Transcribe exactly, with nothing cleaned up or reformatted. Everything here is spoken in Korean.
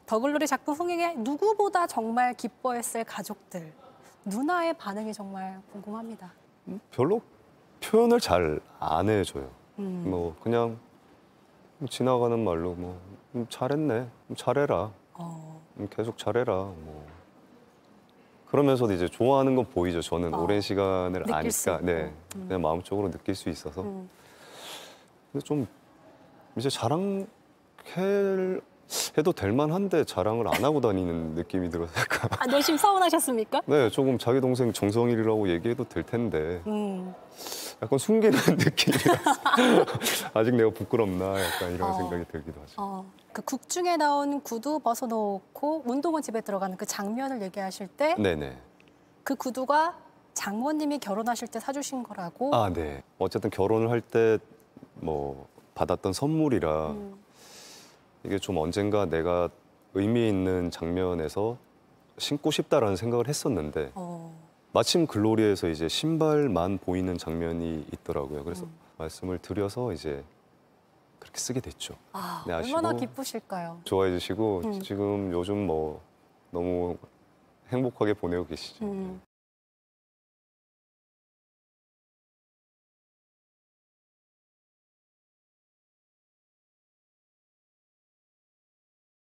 더글로리 작품 흥행에 누구보다 정말 기뻐했을 가족들. 누나의 반응이 정말 궁금합니다. 별로 표현을 잘 안 해줘요. 음. 뭐 그냥 지나가는 말로 뭐 음, 잘했네, 음, 잘해라, 어. 음, 계속 잘해라. 뭐 그러면서도 이제 좋아하는 건 보이죠. 저는 어. 오랜 시간을 느낄 수 아니까, 네, 있고. 음. 그냥 마음적으로 느낄 수 있어서. 음. 근데 좀 이제 자랑해 해도 될 만한데 자랑을 안 하고 다니는 느낌이 들어서 약간 아, 내심 서운하셨습니까? 네, 조금 자기 동생 정성일이라고 얘기해도 될 텐데 음. 약간 숨기는 느낌이라서 아직 내가 부끄럽나 약간 이런 어. 생각이 들기도 하죠. 어, 그 극 중에 나온 구두 벗어놓고 운동화 집에 들어가는 그 장면을 얘기하실 때 그 네네. 구두가 장모님이 결혼하실 때 사주신 거라고. 아, 네. 어쨌든 결혼을 할 때 뭐 받았던 선물이라 음. 이게 좀 언젠가 내가 의미 있는 장면에서 신고 싶다라는 생각을 했었는데 어. 마침 글로리에서 이제 신발만 보이는 장면이 있더라고요. 그래서 음. 말씀을 드려서 이제 그렇게 쓰게 됐죠. 아, 네, 아시고 얼마나 기쁘실까요? 좋아해 주시고 음. 지금 요즘 뭐 너무 행복하게 보내고 계시죠. 음.